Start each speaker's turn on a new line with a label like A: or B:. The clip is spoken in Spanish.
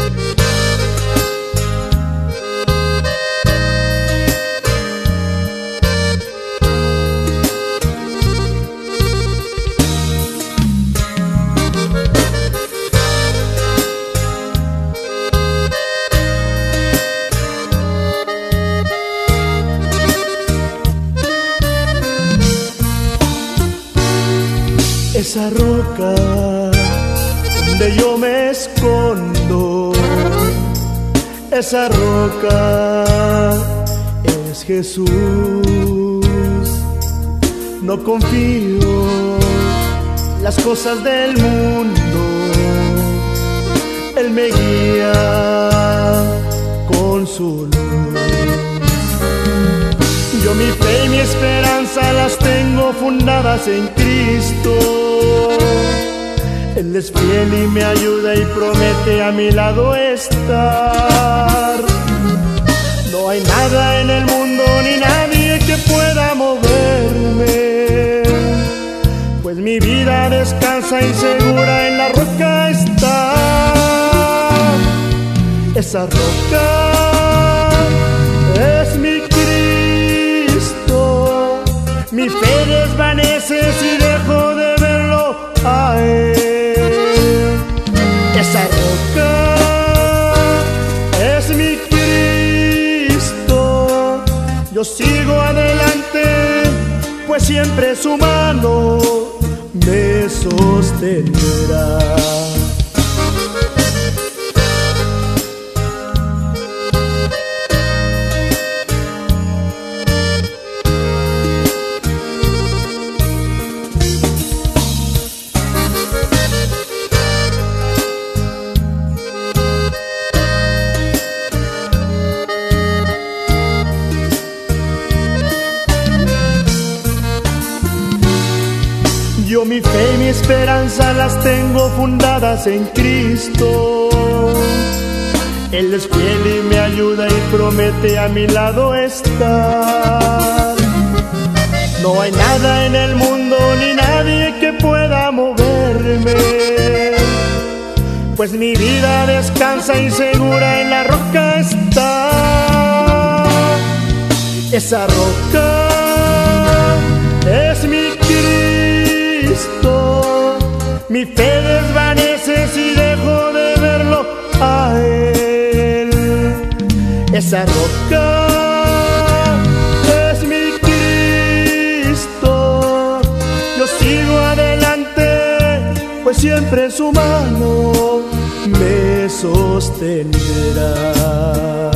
A: Esa roca donde yo me escondo, esa roca es Jesús. No confío en las cosas del mundo, Él me guía con su luz. Yo mi fe y mi esperanza las tengo fundadas en Cristo. Él es fiel y me ayuda y promete a mi lado estar. No hay nada en el mundo ni nadie que pueda moverme, pues mi vida descansa y segura en la roca está. Esa roca es mi Cristo. Mi fe desvanece si dejo de verlo a Él. Esa roca es mi Cristo. Yo sigo adelante, pues siempre su mano me sostendrá. Yo mi fe y mi esperanza las tengo fundadas en Cristo. Él es fiel y me ayuda y promete a mi lado estar. No hay nada en el mundo ni nadie que pueda moverme, pues mi vida descansa y segura en la roca está. Esa roca es mi Cristo. Mi fe desvanece si dejo de verlo a Él. Esa roca es mi Cristo. Yo sigo adelante, pues siempre su mano me sostendrá.